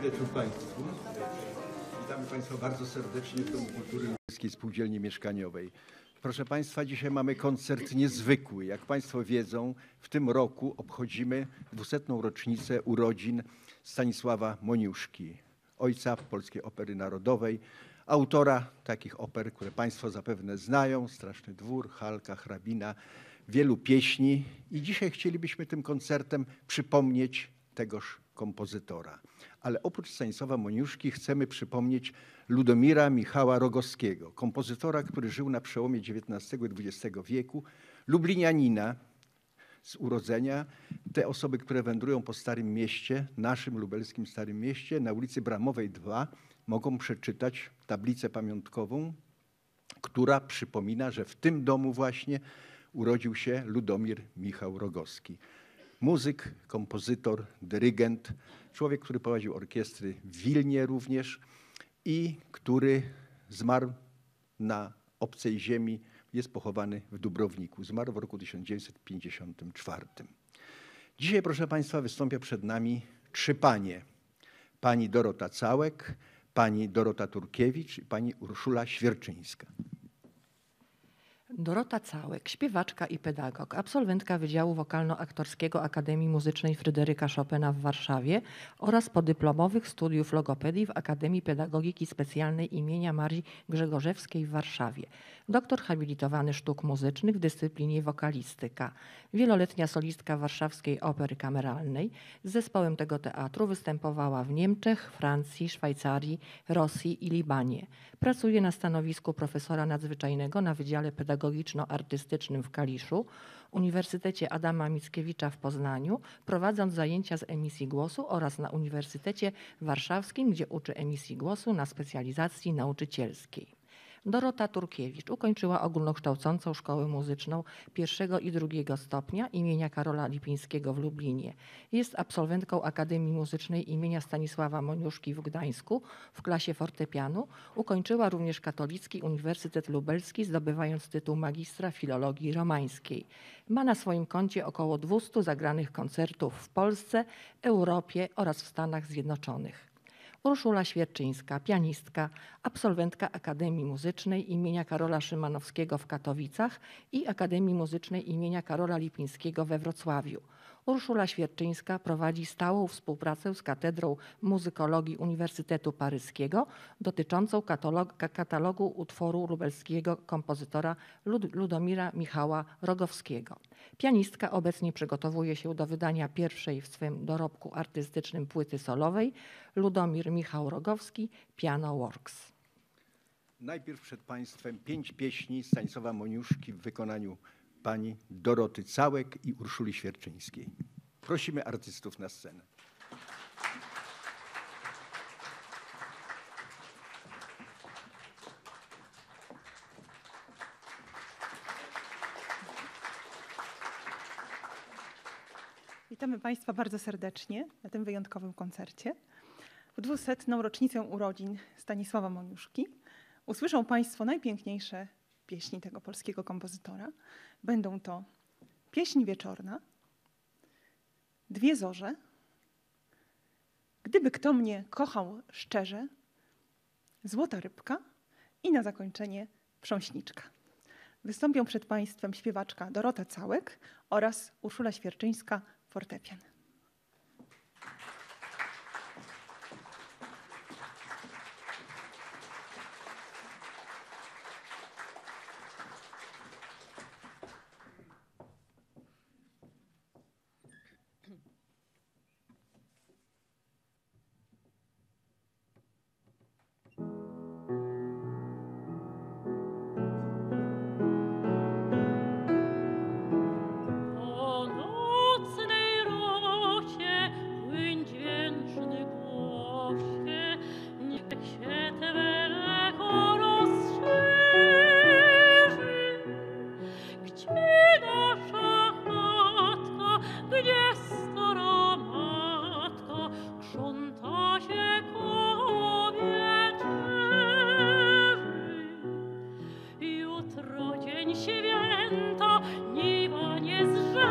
wieczór Państwu. Witamy Państwa bardzo serdecznie w Domu Kultury Lubelskiej Spółdzielni Mieszkaniowej. Proszę Państwa, dzisiaj mamy koncert niezwykły. Jak Państwo wiedzą, w tym roku obchodzimy 200. rocznicę urodzin Stanisława Moniuszki, ojca Polskiej Opery Narodowej, autora takich oper, które Państwo zapewne znają: Straszny Dwór, Halka, Hrabina, wielu pieśni. I dzisiaj chcielibyśmy tym koncertem przypomnieć tegoż kompozytora. Ale oprócz Stanisława Moniuszki chcemy przypomnieć Ludomira Michała Rogowskiego, kompozytora, który żył na przełomie XIX i XX wieku, lublinianina z urodzenia. Te osoby, które wędrują po Starym Mieście, naszym lubelskim Starym Mieście, na ulicy Bramowej 2, mogą przeczytać tablicę pamiątkową, która przypomina, że w tym domu właśnie urodził się Ludomir Michał Rogowski. Muzyk, kompozytor, dyrygent, człowiek, który prowadził orkiestry w Wilnie również i który zmarł na obcej ziemi, jest pochowany w Dubrowniku. Zmarł w roku 1954. Dzisiaj, proszę Państwa, wystąpią przed nami trzy panie. Pani Dorota Całek, pani Dorota Turkiewicz i pani Urszula Świerczyńska. Dorota Całek, śpiewaczka i pedagog, absolwentka Wydziału Wokalno-Aktorskiego Akademii Muzycznej Fryderyka Chopina w Warszawie oraz podyplomowych studiów logopedii w Akademii Pedagogiki Specjalnej imienia Marii Grzegorzewskiej w Warszawie. Doktor habilitowany sztuk muzycznych w dyscyplinie wokalistyka. Wieloletnia solistka Warszawskiej Opery Kameralnej. Z zespołem tego teatru występowała w Niemczech, Francji, Szwajcarii, Rosji i Libanie. Pracuje na stanowisku profesora nadzwyczajnego na Wydziale Pedagogiczno-Artystycznym w Kaliszu, Uniwersytecie Adama Mickiewicza w Poznaniu, prowadząc zajęcia z emisji głosu oraz na Uniwersytecie Warszawskim, gdzie uczy emisji głosu na specjalizacji nauczycielskiej. Dorota Turkiewicz ukończyła ogólnokształcącą szkołę muzyczną pierwszego i drugiego stopnia imienia Karola Lipińskiego w Lublinie. Jest absolwentką Akademii Muzycznej imienia Stanisława Moniuszki w Gdańsku w klasie fortepianu. Ukończyła również Katolicki Uniwersytet Lubelski, zdobywając tytuł magistra filologii romańskiej. Ma na swoim koncie około 200 zagranych koncertów w Polsce, Europie oraz w Stanach Zjednoczonych. Urszula Świerczyńska, pianistka, absolwentka Akademii Muzycznej imienia Karola Szymanowskiego w Katowicach i Akademii Muzycznej imienia Karola Lipińskiego we Wrocławiu. Urszula Świerczyńska prowadzi stałą współpracę z Katedrą Muzykologii Uniwersytetu Paryskiego dotyczącą katalogu utworu lubelskiego kompozytora Ludomira Michała Rogowskiego. Pianistka obecnie przygotowuje się do wydania pierwszej w swym dorobku artystycznym płyty solowej Ludomir Michał Rogowski Piano Works. Najpierw przed Państwem 5 pieśni Stanisława Moniuszki w wykonaniu pani Doroty Całek i Urszuli Świerczyńskiej. Prosimy artystów na scenę. Witamy Państwa bardzo serdecznie na tym wyjątkowym koncercie. W 200. rocznicę urodzin Stanisława Moniuszki usłyszą Państwo najpiękniejsze pieśni tego polskiego kompozytora. Będą to Pieśń wieczorna, Dwie zorze, Gdyby kto mnie kochał szczerze, Złota rybka i na zakończenie Prząśniczka. Wystąpią przed Państwem śpiewaczka Dorota Całek oraz Urszula Świerczyńska, fortepian.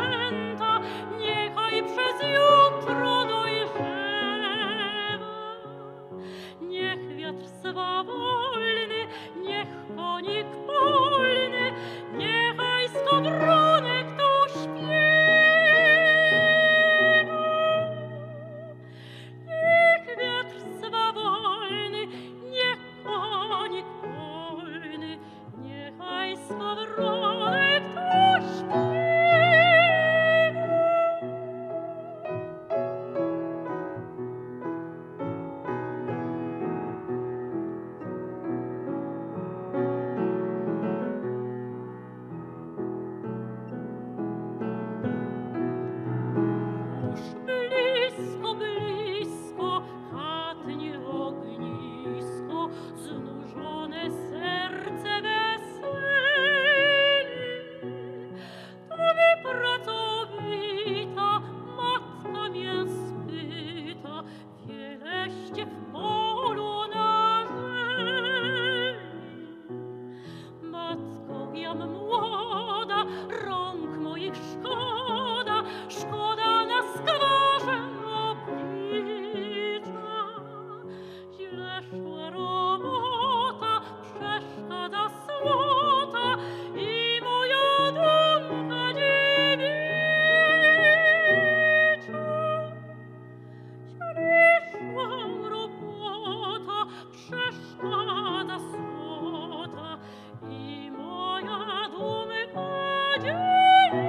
Niechaj przez jutro dojrzewa. matko, jam młoda, rąk moich szkoda, szkoda na skwarze oblicza. Źle szła robota, przeszkadza słota i moja dumka dziewicza. Źle szła robota, przeszkadza słota i moja dumka dziewicza.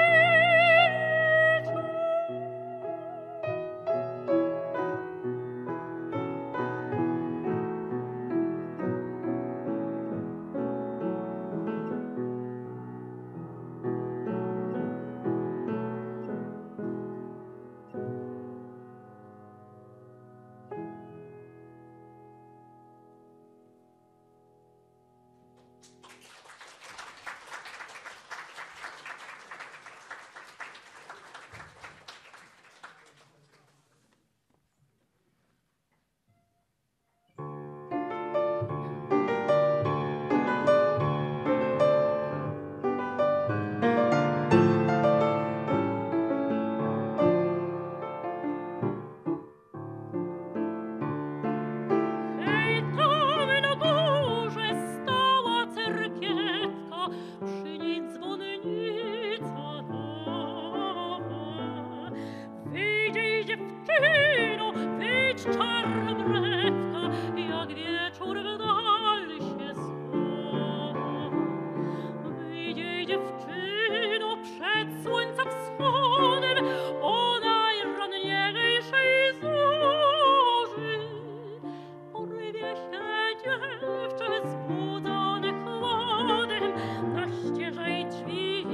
Hej, tam na górze stała cerkietka, przy niej dzwonnica nowa. Wyjdzie dziewczyno, wyjdź czarnobrewka, jak wieczór w dal się schowa. Wyjdzie dziewczyno przed słońca wschodem, o najranniejszej zorzy. Porwie się dziewczę zbudzone chłodem, na ścieżej drzwi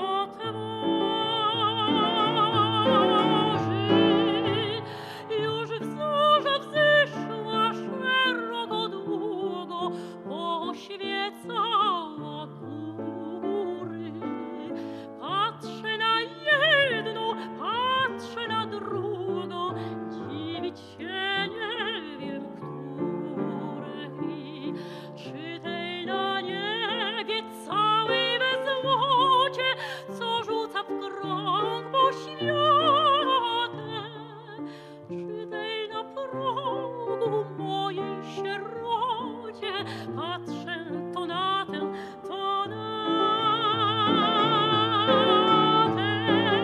otworzy. Już wzorza wzeszła szeroko, długo, poświecała góry. Patrzę na jedną, patrzę na drugą, dziwić się nie wiem, której. Czy tej na niebie całej we złocie, co rzuca w krąg po światę? Czy tej na progu mojej sierocie, patrzę to na tę, to na tę.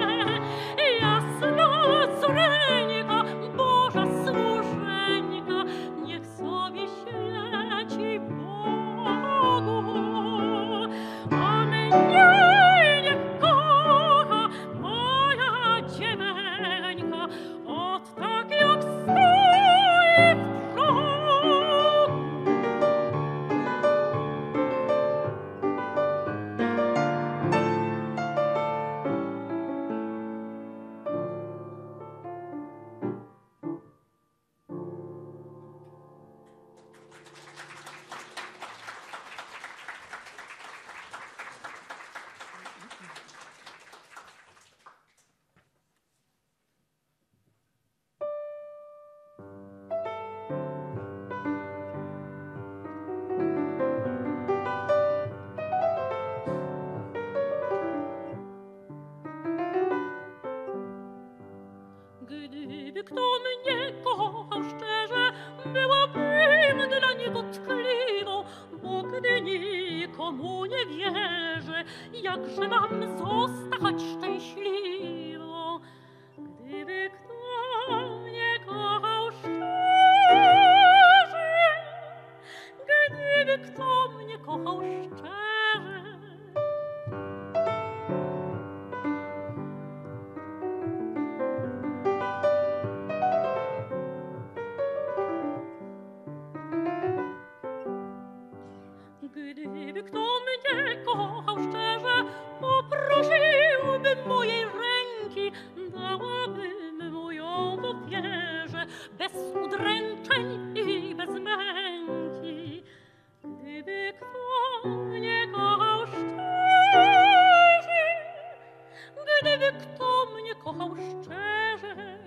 Jasna córeńka, Boża służeńka, niech sobie świeci Bogu, a mnie niech kocha moja dzieweńka, od tak jak stoi w progu. Gdyby kto mnie kochał szczerze, byłabym dla niego tkliwą, bo gdy nikomu nie wierzę, jakże mam zostać szczęśliwą? Gdyby kto mnie kochał szczerze, gdyby kto mnie kochał szczerze, gdyby kto mnie kochał szczerze, poprosiłbym mojej ręki, dałabym mu ją w ofierze, bez udręczeń i bez męki. Gdyby kto mnie kochał szczerze, gdyby kto mnie kochał szczerze,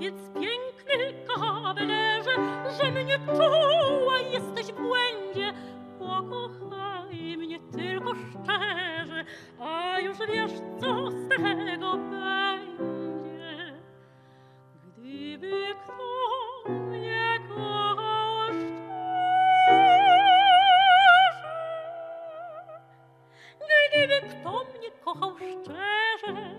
chłopiec piękny kawalerze, że mnie czuła jesteś w błędzie. Pokochaj mnie tylko szczerze, a już wiesz, co z tego będzie. Gdyby kto mnie kochał szczerze, gdyby kto mnie kochał szczerze,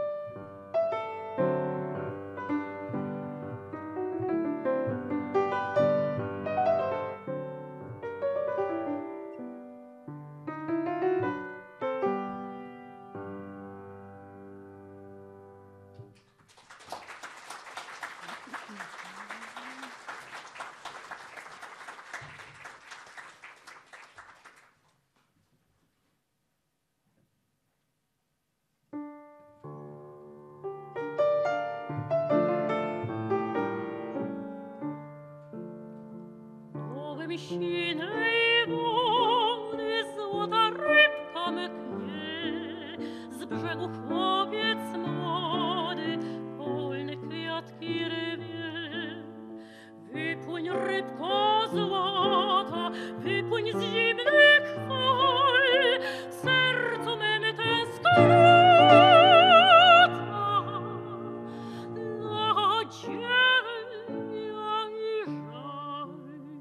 sinej wody złota rybka mknie, z brzegu chłopiec młody polne kwiatki rwie. Wypłyń rybko złota, wypłyń z zimnych fal, sercu mym tęsknota nadzieja i żal.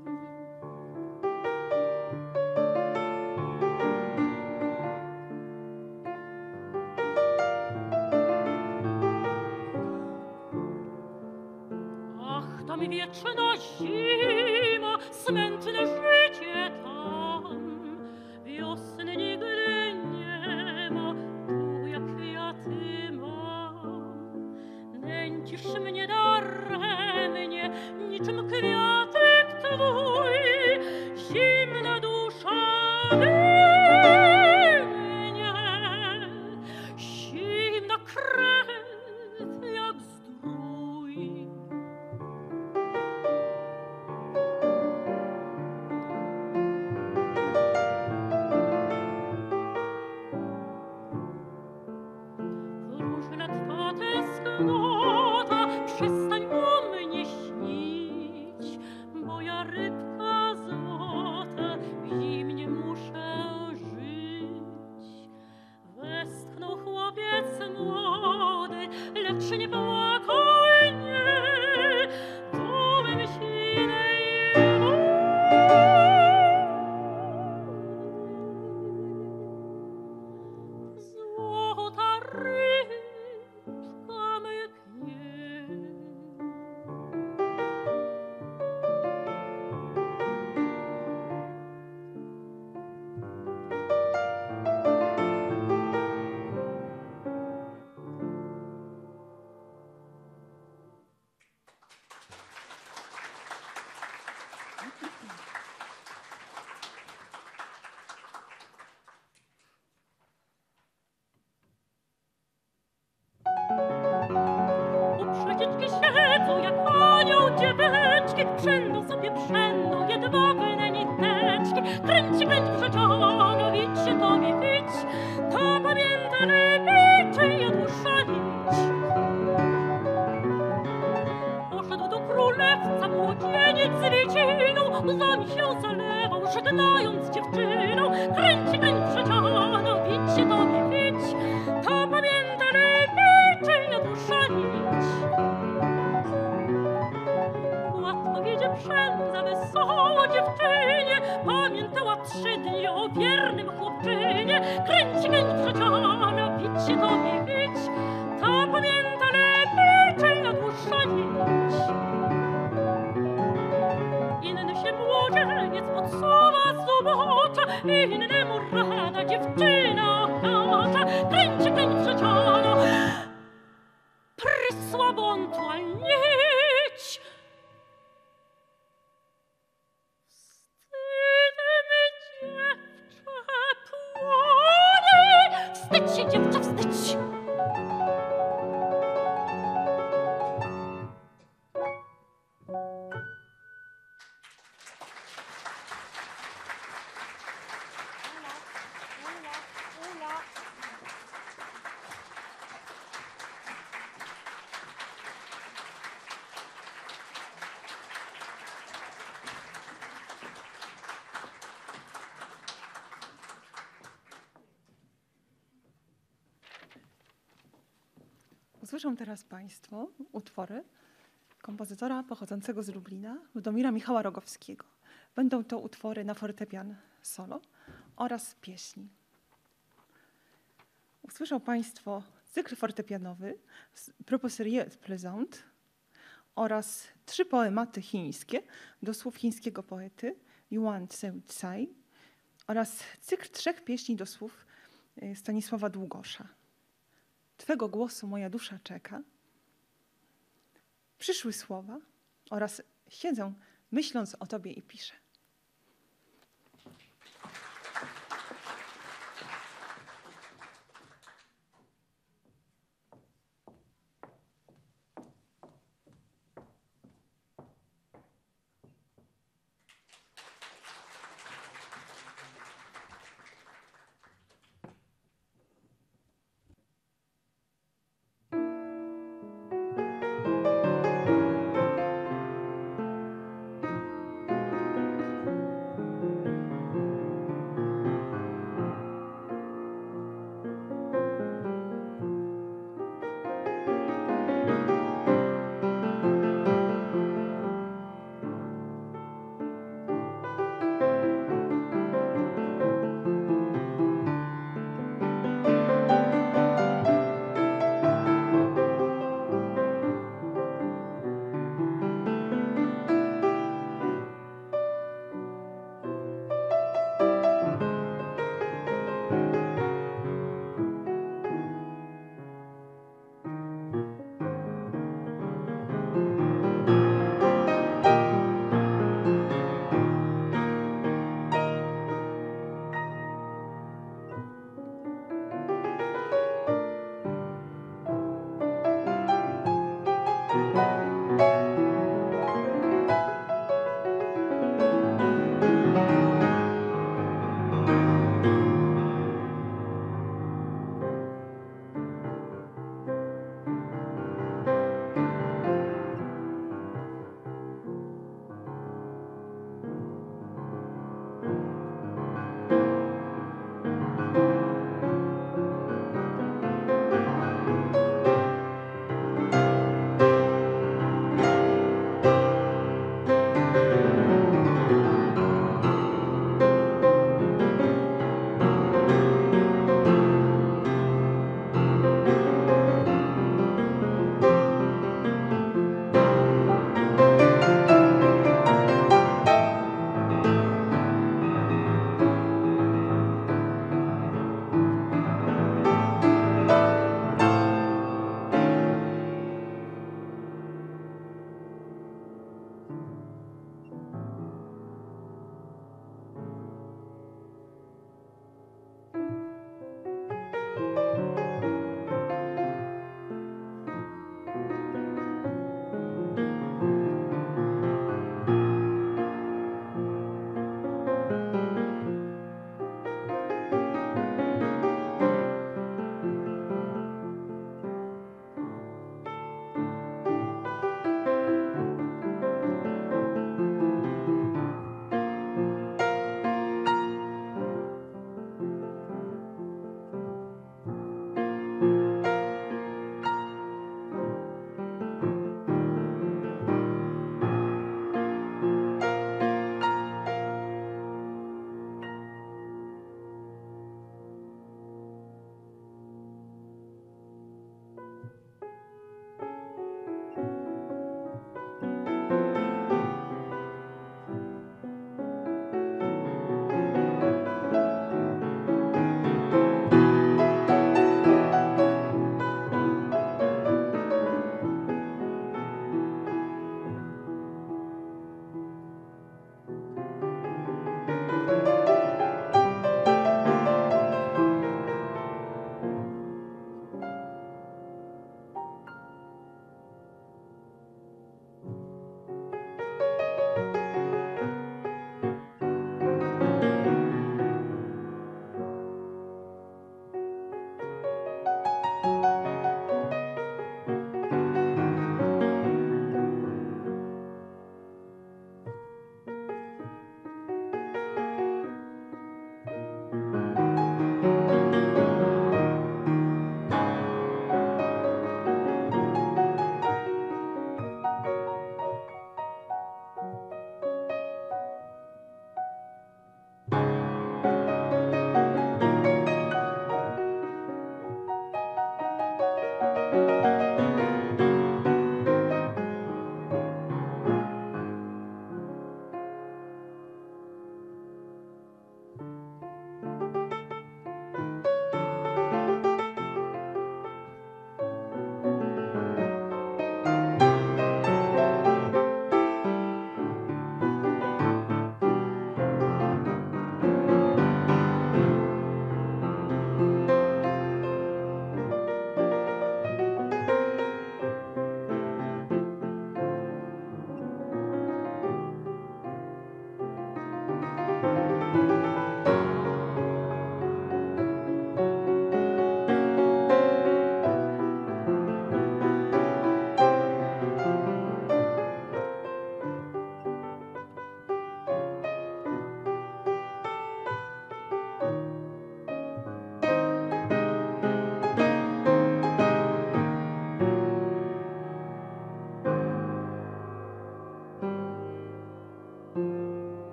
Tam wieczna zima, smętne życie tam. Wiosny nigdy nie ma, tu jak kwiaty mam. Nęcisz mnie daremnie, niczym kwiatek twój. Zimna dusza we mnie, zimna krew jak zdrój. Tęsknota, przestań o mnie śnić, bo ja rybka złota w zimnie muszę żyć. Westchnął chłopiec młody, lecz nie płakał nie, dumem sinej wody. Złota rybka mknie. Uprzeciczki siedzą jak anioł dzieweczki, przędą sobie przędą jedwabne niteczki. Kręci, kręć przeciąga, wić się tobie wić, to pamięta lepiej, czyja dusza nić. Poszedł do królewca młodzieniec z lieciną, łzami się zalewał, żegnając dziewczyną. Kręci, kręć przeciąga, wić się tobie wić, to pamięta lepiej, czyja dusza nić. Łatwo wiedzie przędza wesoło dziewczynie, pamiętała 3 dni o Usłyszą teraz Państwo utwory kompozytora pochodzącego z Lublina, Ludomira Michała Rogowskiego. Będą to utwory na fortepian solo oraz pieśni. Usłyszą Państwo cykl fortepianowy Propositions Plaisantes oraz 3 poematy chińskie do słów chińskiego poety Yuan Tse-Tsai oraz cykl 3 pieśni do słów Stanisława Długosza. Twego głosu moja dusza czeka. Przyszły słowa oraz siedzę myśląc o Tobie i piszę.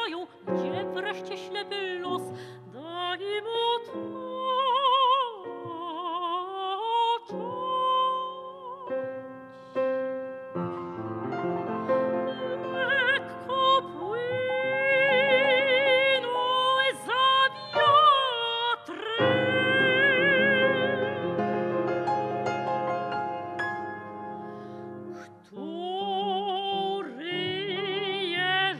uciekają, gdzie wreszcie ślepy los da im otoczyć. Lekko płyną za wiatrem, który je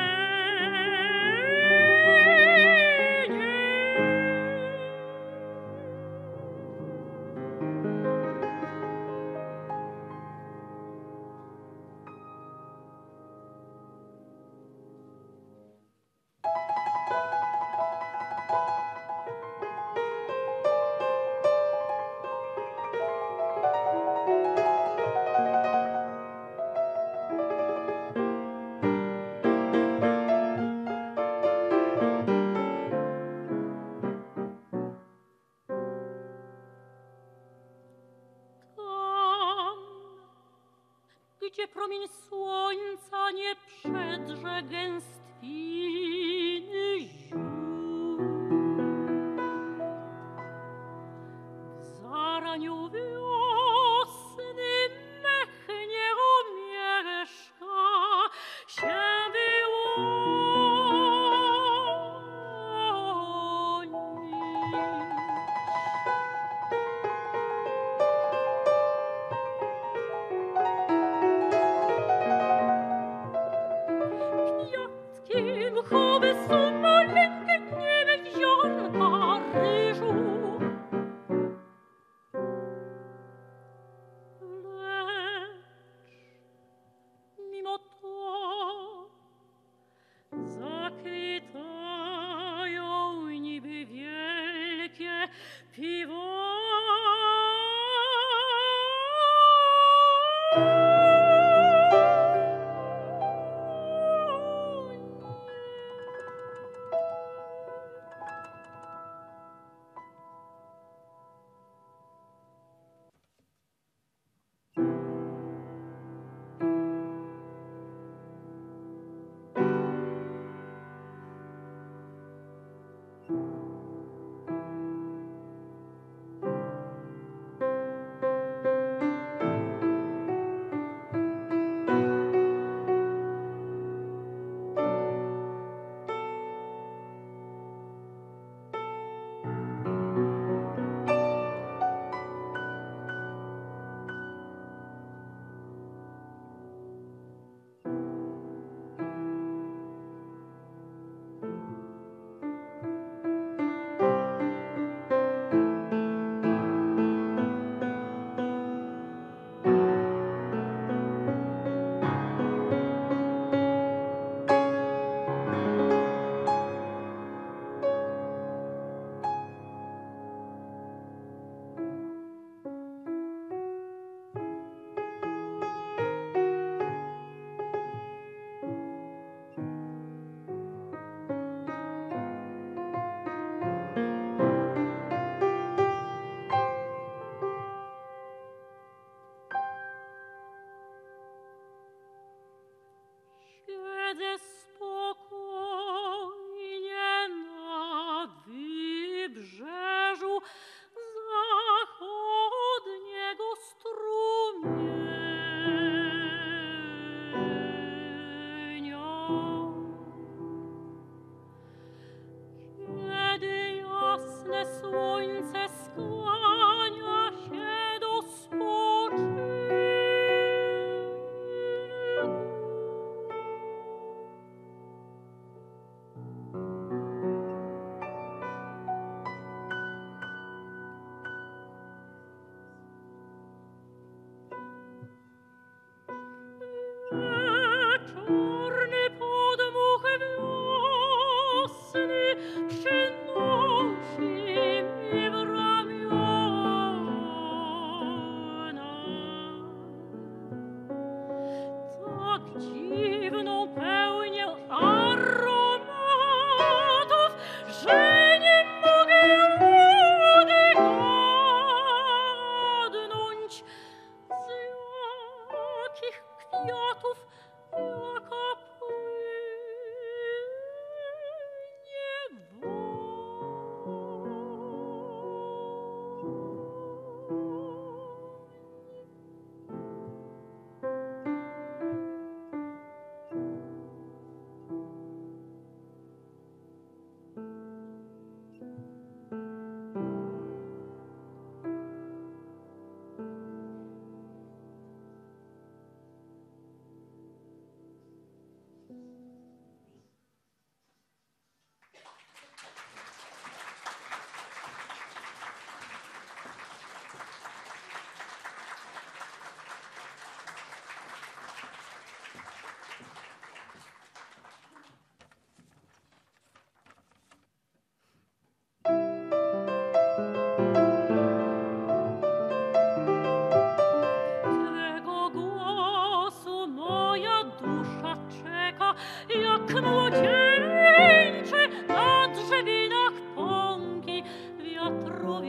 tam, gdzie promień słońca nie przedrze gęstwiny ziół. W zaraniu wiosny mech nie omieszka się wyłonić. Kwiatki mchowe są maleńkie, nie mieć ziarnka ryżu. Lecz mimo to zakwitają niby wielkie piwonie.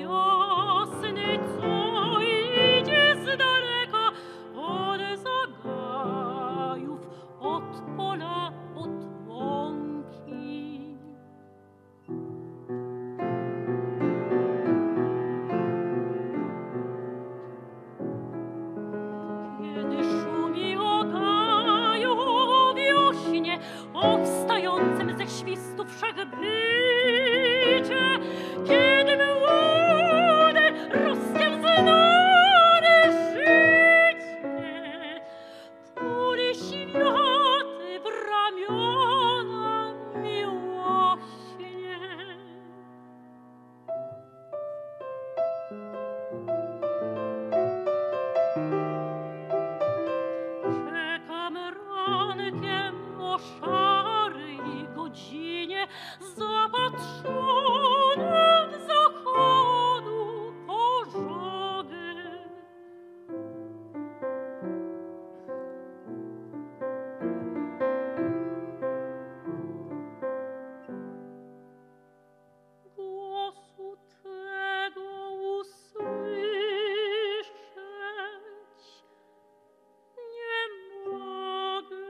jasny, co idzie z daleka, od zagajów, od pola, od łąki. Kiedy szumi o gaju wiośnie, o wstającym ze świstu wszechbycie, kiedy młode, rozwiązane życie tuli światy w ramiona miłośnie. Czekam rankiem o szarej godzinie, zapatrzona w zachodu pożogę. Głosu tego usłyszeć nie mogę.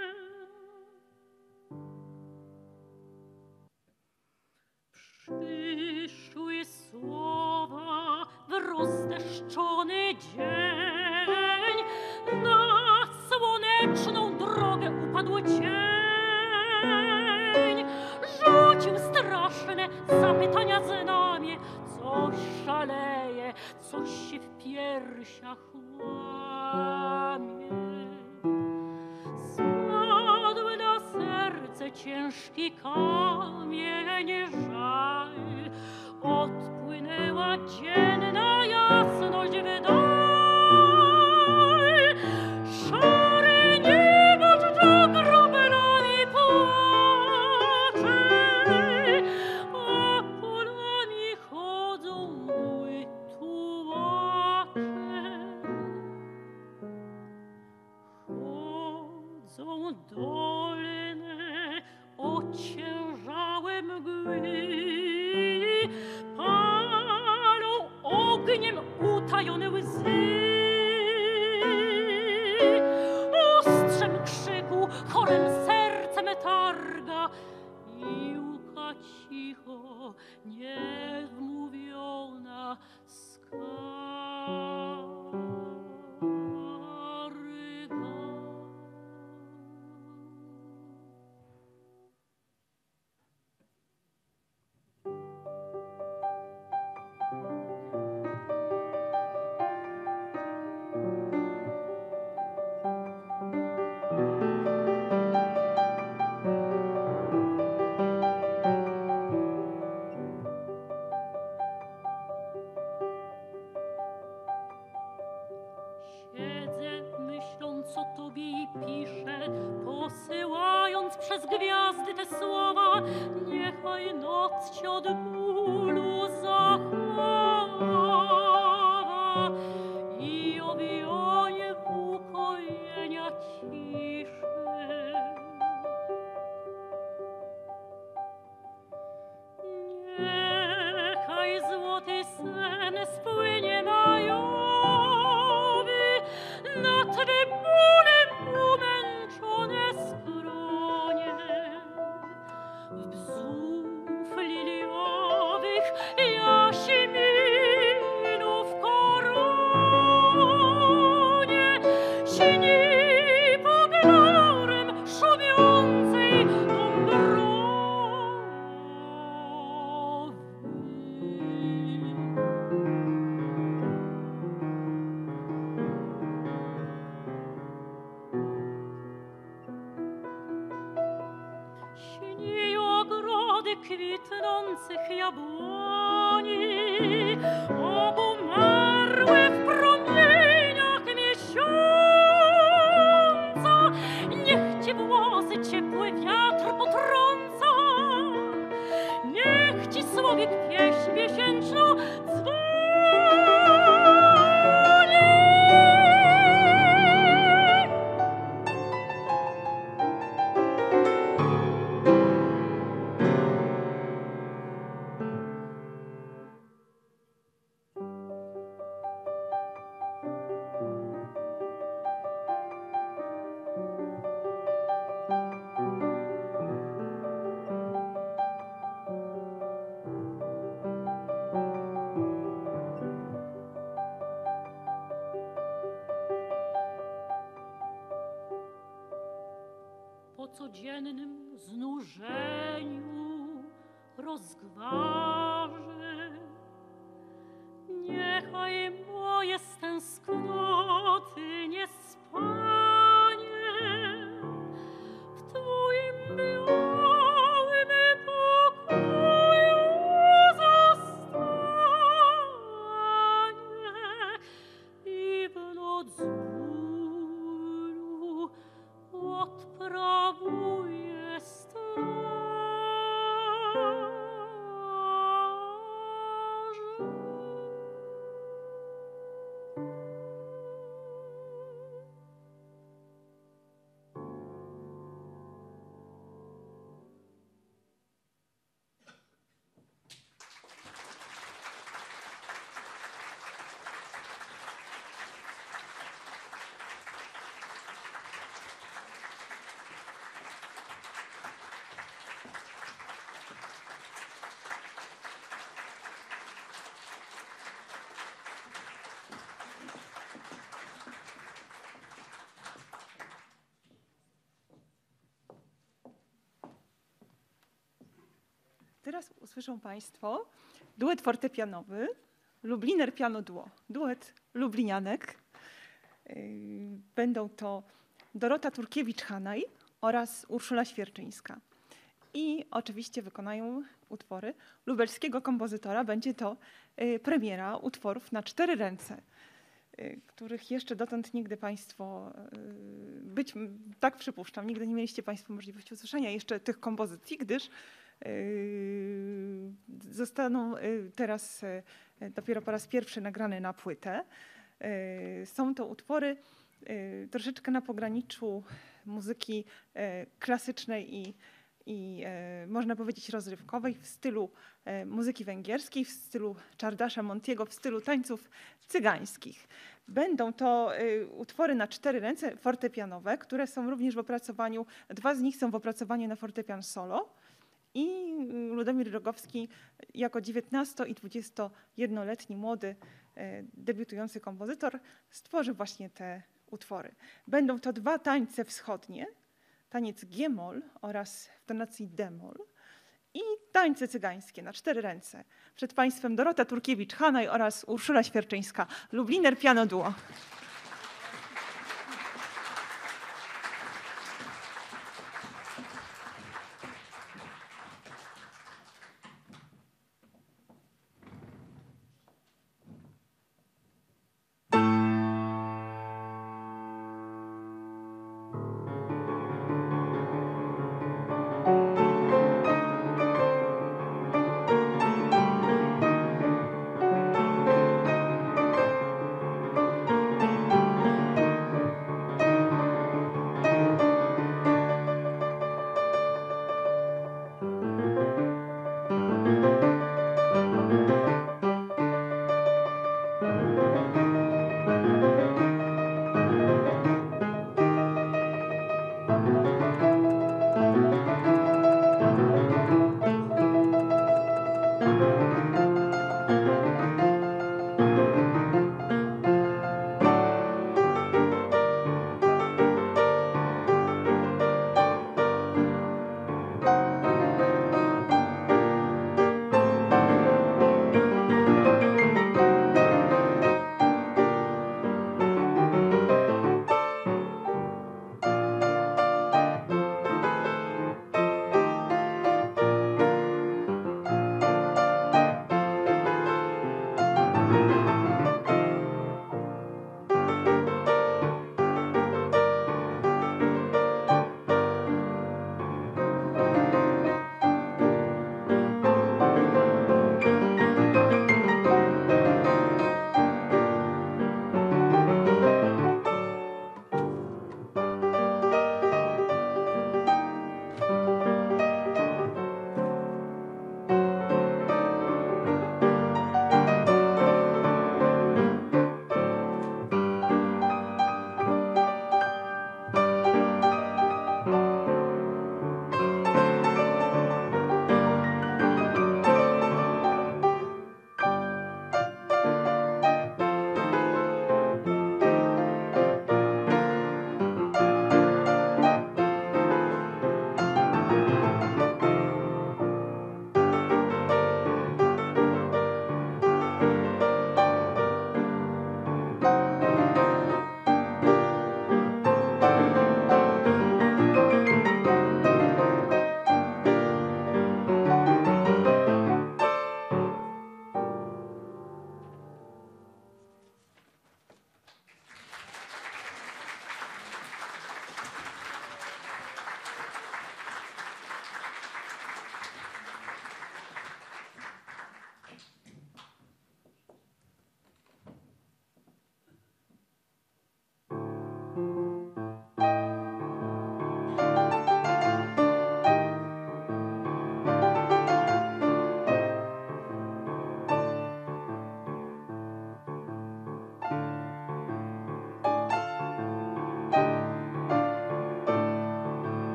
Przyszły słowa w rozdeszczony dzień, na słoneczną drogę upadł cień. Rzucił straszne zapytania znamie, coś szaleje, coś się w piersiach łamie. Spadł na serce ciężki kamień, żal, odpłynęła dzienna jasność w dal. Szare niebo drża groblami płacze, a polami chodzą mgły tułacze. Chodzą dolne, ociężałe mgły, palą ogniem utajone łzy. Ostrzem krzyku, chorem sercem targa i łka cicho, niewmówiona skarga. Siedzę, myśląc o tobie i piszę, posyłając przez gwiazdy te słowa. Niechaj noc cię od bólu zachowa i owionie w ukojenia ciszy. Niechaj złoty sen spłynie majowy na twe bólem umęczone skronie. W bzów liliowych jaśminów koronie śni pod górem szumiącej dąbrowy. Śni ogrody kwitnących jabłoni, obumarłe w promieniach miesiąca. Niech ci włosy ciepły wiatr potrąca, niech ci słowik pieśń miesięczną dzwoni. codziennym znużeniu rozgważy. Niechaj moje stęsknoty nie spanie w Twoim białym pokoju zostanie i w noc bólu odprawuje straż. Teraz usłyszą Państwo duet fortepianowy, Lubliner Piano Duo, duet lublinianek. Będą to Dorota Turkiewicz-Hanaj oraz Urszula Świerczyńska. I oczywiście wykonają utwory lubelskiego kompozytora. Będzie to premiera utworów na 4 ręce, których jeszcze dotąd nigdy Państwo, tak przypuszczam, nigdy nie mieliście Państwo możliwości usłyszenia jeszcze tych kompozycji, gdyż zostaną teraz dopiero po raz pierwszy nagrane na płytę. Są to utwory troszeczkę na pograniczu muzyki klasycznej i można powiedzieć rozrywkowej w stylu muzyki węgierskiej, w stylu Czardasza Montiego, w stylu tańców cygańskich. Będą to utwory na 4 ręce fortepianowe, które są również w opracowaniu, 2 z nich są w opracowaniu na fortepian solo. I Ludomir Rogowski jako 19- i 21-letni młody, debiutujący kompozytor stworzy właśnie te utwory. Będą to 2 tańce wschodnie, taniec G-moll oraz w tonacji D-moll i tańce cygańskie na 4 ręce. Przed Państwem Dorota Turkiewicz-Hanaj oraz Urszula Świerczyńska, Lubliner Piano Duo.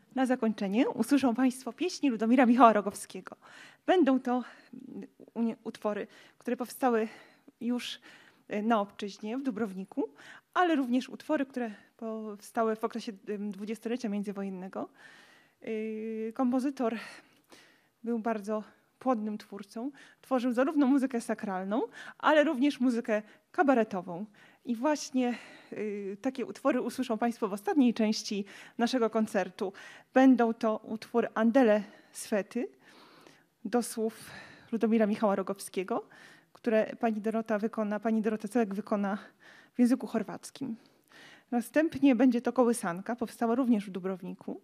Na zakończenie usłyszą Państwo pieśni Ludomira Michała Rogowskiego. Będą to utwory, które powstały już na obczyźnie, w Dubrowniku, ale również utwory, które powstały w okresie dwudziestolecia międzywojennego. Kompozytor był bardzo płodnym twórcą. Tworzył zarówno muzykę sakralną, ale również muzykę kabaretową. I właśnie takie utwory usłyszą Państwo w ostatniej części naszego koncertu. Będą to utwory Andele Swety do słów Ludomira Michała Rogowskiego, które pani Dorota Cełek wykona w języku chorwackim. Następnie będzie to kołysanka, powstała również w Dubrowniku.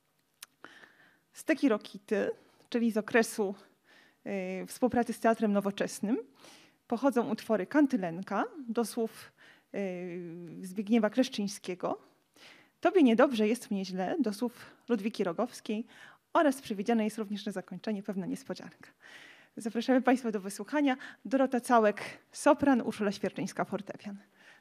Z Teki Rokity, czyli z okresu współpracy z Teatrem Nowoczesnym, pochodzą utwory Kantylenka do słów Zbigniewa Kleszczyńskiego, Tobie niedobrze, jest mnie źle do słów Ludwiki Rogowskiej oraz przewidziane jest również na zakończenie pewna niespodzianka. Zapraszamy Państwa do wysłuchania. Dorota Całek, sopran, Urszula Świerczyńska, fortepian.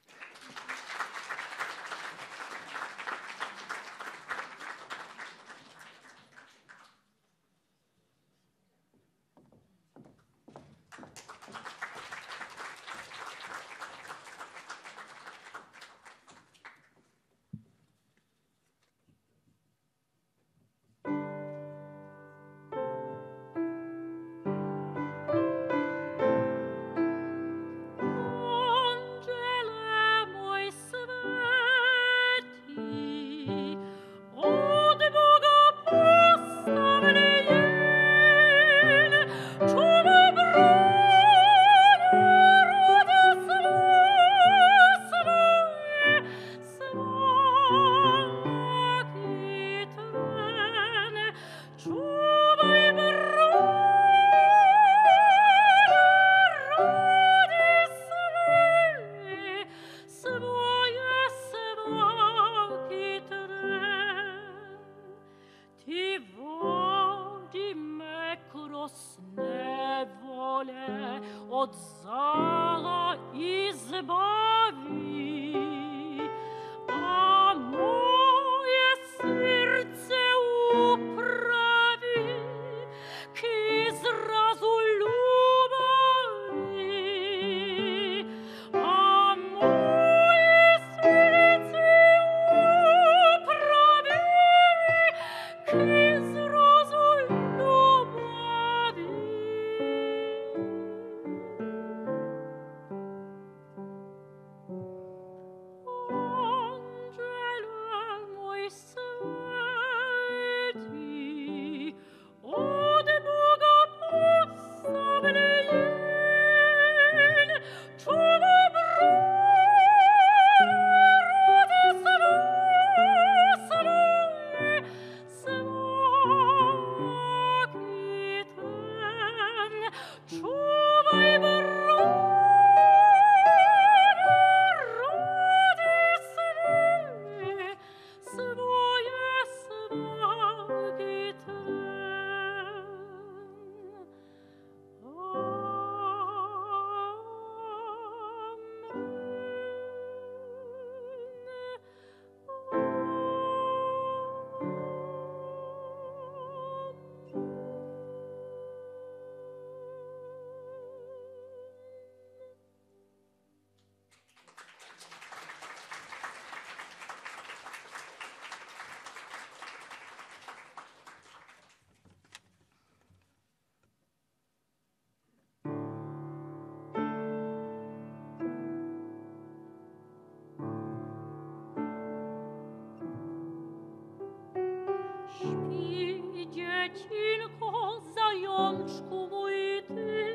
Dziecinko, zajączku mój ty,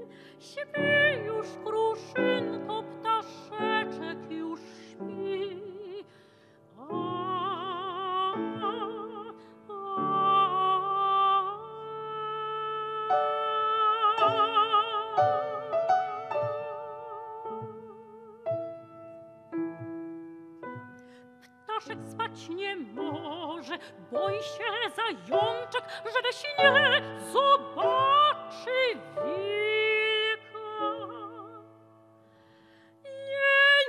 śpi już kruszynko, ptaszeczek już śpi. Ptaszek spać nie może, boi się zajączek, że we śnie zobaczy wilka.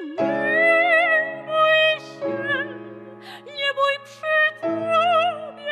Nie bój się, nie bój przy tobie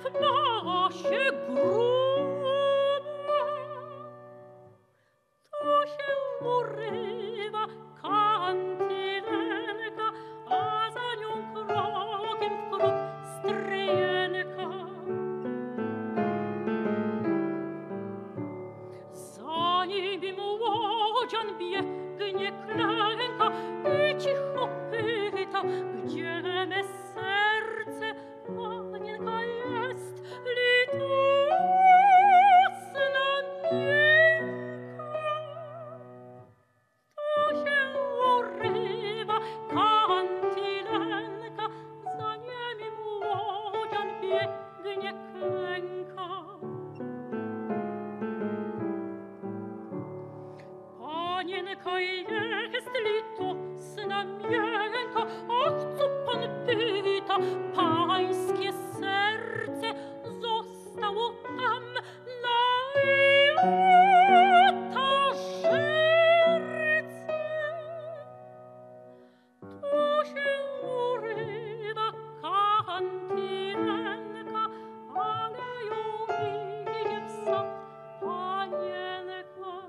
w masie gruba. To się urywa kantylenka, a za nią krokiem w krok stryjenka. Za nim młodzian biegnie, klęka i cicho pyta, gdzie me serce, panienka jest litosna miękka. To się urywa kantylenka, za nimi młodzian biegnie, klęka. Panienka jest litosna miękka, ach, co pan pyta, pańskie serce zostało tam na ołtarzyce. Tu się urywa kantylenka, ale ją idzie w sad panienka.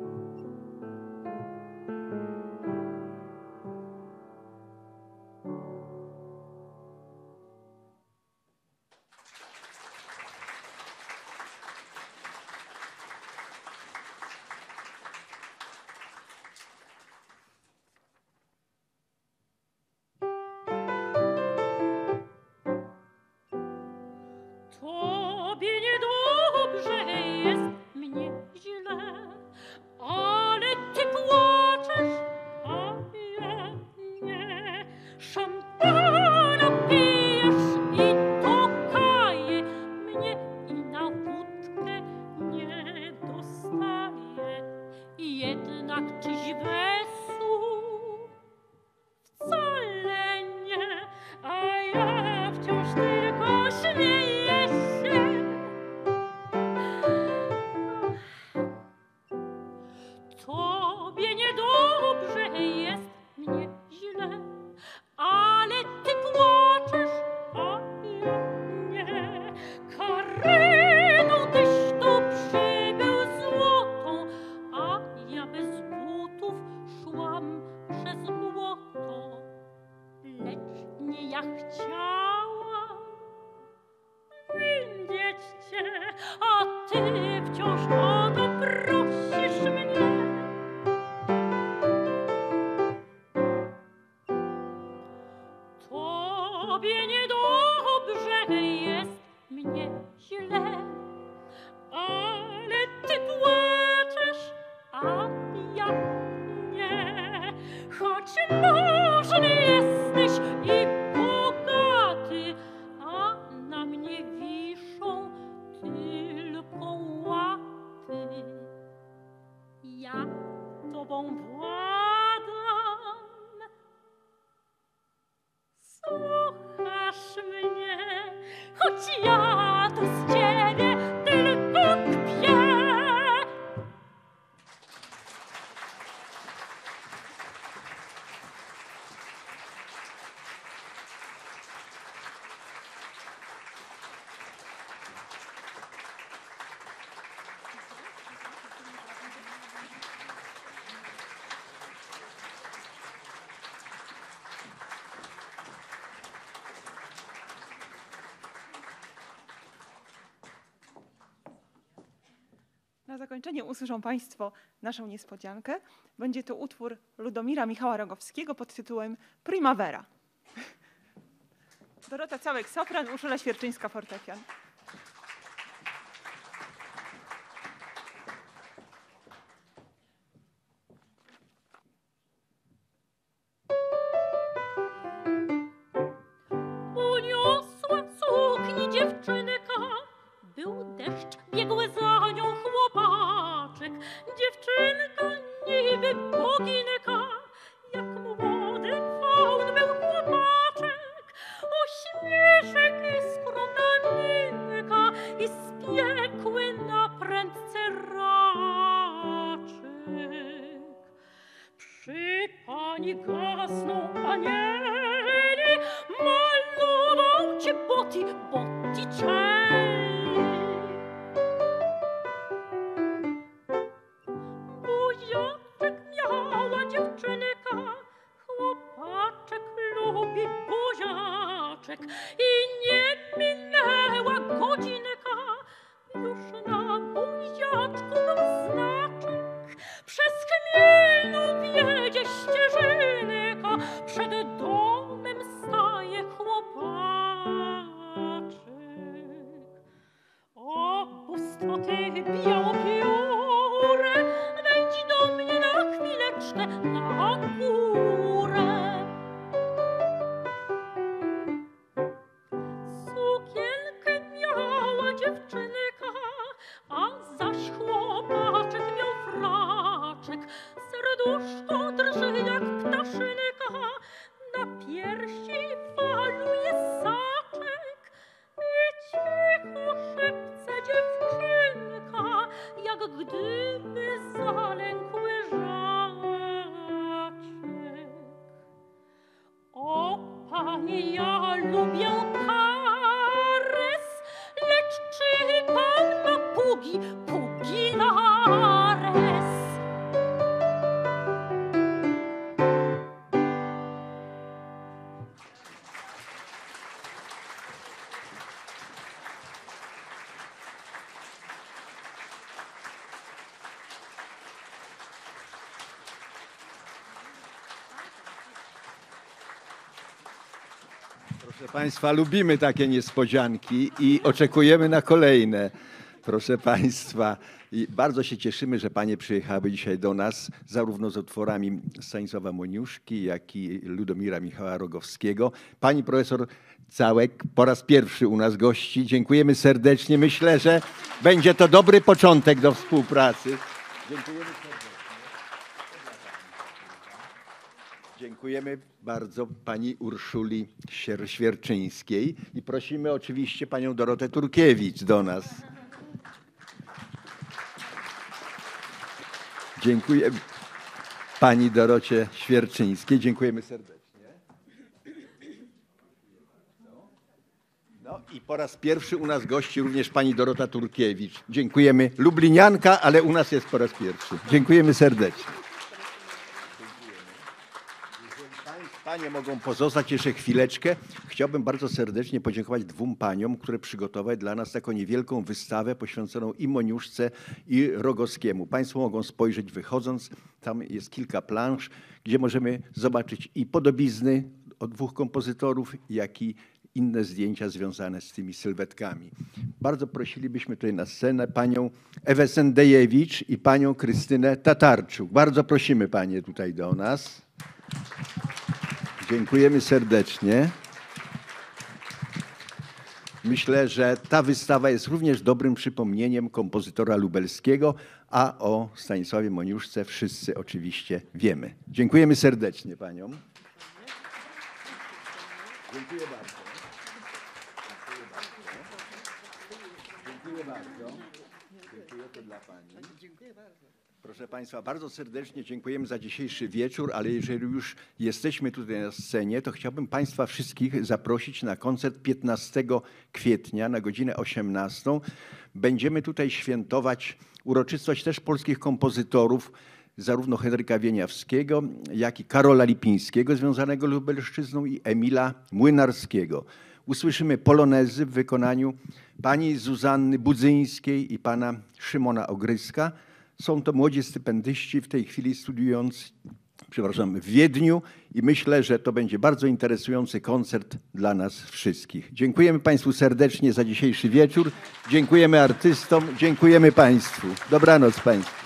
Tobie niedobrze jest, mnie źle, ale ty płaczesz, a ja nie. Szampana pijesz i to kaje mnie, i na wódkę nie dostaje. Jednak czyś wesół? Wcale nie, a ja wciąż tylko śmieję się. Tobie niedobrze jest, mnie źle, ale ty płaczesz, a ja nie. Kareną tyś tu przybył złotą, a ja bez butów szłam przez błoto. Lecz nie ja chciałam widzieć cię, a ty wciąż o to prosisz mnie. Tobie niedobrze jest, mnie źle, ale ty płaczesz, a ja nie. Choć możny jesteś i bogaty, a na mnie wiszą tylko łaty. Ja tobą władam, słuchasz mnie, choć ja tu z ciebie tylko kpię. Na zakończenie usłyszą Państwo naszą niespodziankę. Będzie to utwór Ludomira Michała Rogowskiego pod tytułem Primavera. Dorota Całek, sopran, Urszula Świerczyńska, fortepian. Uniosła sukni dziewczynka, był deszcz, biegł za nią chłopaczek. Dziewczynka niby boginka, jak młody faun był chłopaczek. Uśmieszek i skromna minka i spiekły na prędce raczek. Przy pani gasną anieli, malował cię Botti, Botticelli. fraczek i nie minęła godzinka, już na buziaczku mam znaczek. Przez chmielną wiedzie ścieżynka, przed domem staje chłopaczek. O, bóstwo ty białopióre, wejdź do mnie na chwileczkę na górę. Sukienkę miała dziewczynka, a zaś chłopaczek miał fraczek. Serduszko drży jak ptaszynka, na piersi faluje saczek. I cicho szepce dziewczynka, jak gdyby zalękły żaczek. O, panie, ja lubię karys, lecz czy pan ma pugi, pugilares? Proszę Państwa, lubimy takie niespodzianki i oczekujemy na kolejne. Proszę Państwa, i bardzo się cieszymy, że Panie przyjechały dzisiaj do nas, zarówno z utworami Stanisława Moniuszki, jak i Ludomira Michała Rogowskiego. Pani profesor Całek po raz pierwszy u nas gości. Dziękujemy serdecznie. Myślę, że będzie to dobry początek do współpracy. Dziękujemy serdecznie. Dziękujemy bardzo pani Urszuli Świerczyńskiej i prosimy oczywiście panią Dorotę Turkiewicz do nas. Dziękuję pani Dorocie Świerczyńskiej. Dziękujemy serdecznie. No i po raz pierwszy u nas gości również pani Dorota Turkiewicz. Dziękujemy. Lublinianka, ale u nas jest po raz pierwszy. Dziękujemy serdecznie. Panie mogą pozostać jeszcze chwileczkę. Chciałbym bardzo serdecznie podziękować dwóm paniom, które przygotowały dla nas taką niewielką wystawę poświęconą i Moniuszce, i Rogowskiemu. Państwo mogą spojrzeć wychodząc. Tam jest kilka plansz, gdzie możemy zobaczyć i podobizny od dwóch kompozytorów, jak i inne zdjęcia związane z tymi sylwetkami. Bardzo prosilibyśmy tutaj na scenę panią Ewę Sendejewicz i panią Krystynę Tatarczuk. Bardzo prosimy panie tutaj do nas. Dziękujemy serdecznie. Myślę, że ta wystawa jest również dobrym przypomnieniem kompozytora lubelskiego, a o Stanisławie Moniuszce wszyscy oczywiście wiemy. Dziękujemy serdecznie paniom. Dziękuję bardzo. Dziękuję bardzo. Dziękuję to dla pani. Dziękuję bardzo. Proszę Państwa, bardzo serdecznie dziękujemy za dzisiejszy wieczór, ale jeżeli już jesteśmy tutaj na scenie, to chciałbym Państwa wszystkich zaprosić na koncert 15 kwietnia na godzinę 18. Będziemy tutaj świętować uroczystość też polskich kompozytorów, zarówno Henryka Wieniawskiego, jak i Karola Lipińskiego, związanego z Lubelszczyzną, i Emila Młynarskiego. Usłyszymy polonezy w wykonaniu pani Zuzanny Budzyńskiej i pana Szymona Ogryska. Są to młodzi stypendyści w tej chwili studiujący, w Wiedniu, i myślę, że to będzie bardzo interesujący koncert dla nas wszystkich. Dziękujemy Państwu serdecznie za dzisiejszy wieczór. Dziękujemy artystom, dziękujemy Państwu. Dobranoc Państwu.